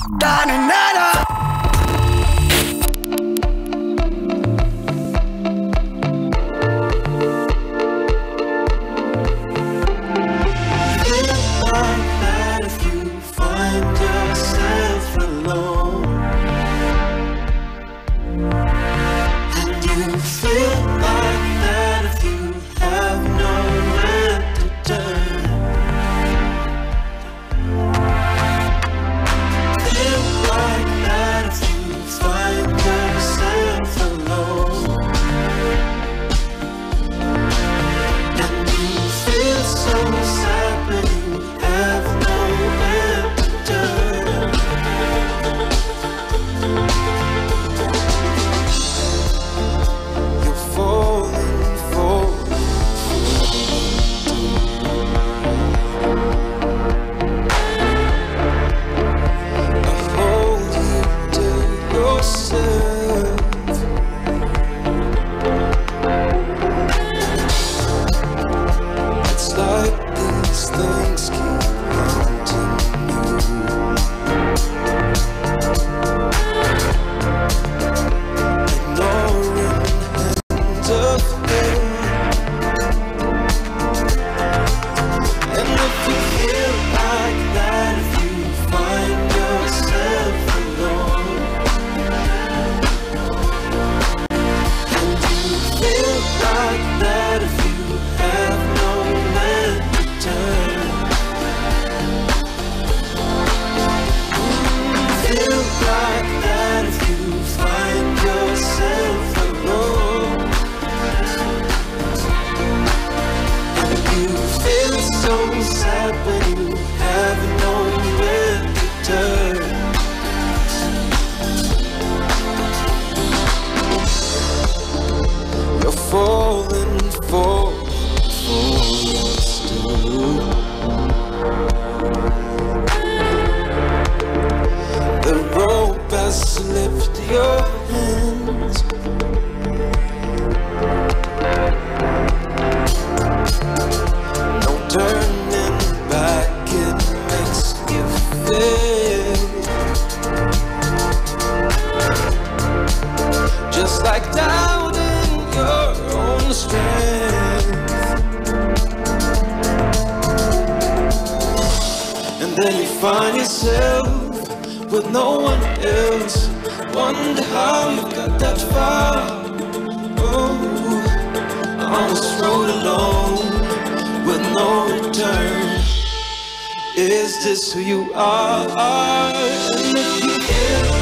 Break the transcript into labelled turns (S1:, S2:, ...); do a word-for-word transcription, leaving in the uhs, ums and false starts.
S1: TANṳN NANA.
S2: Falling, falling, falling still. The rope has slipped your hands. No turning back, it makes you feel just like doubt in your own strength. And then you find yourself with no one else. Wonder how you got that far. Oh, on this road alone with no return. Is this who you are? And if you feel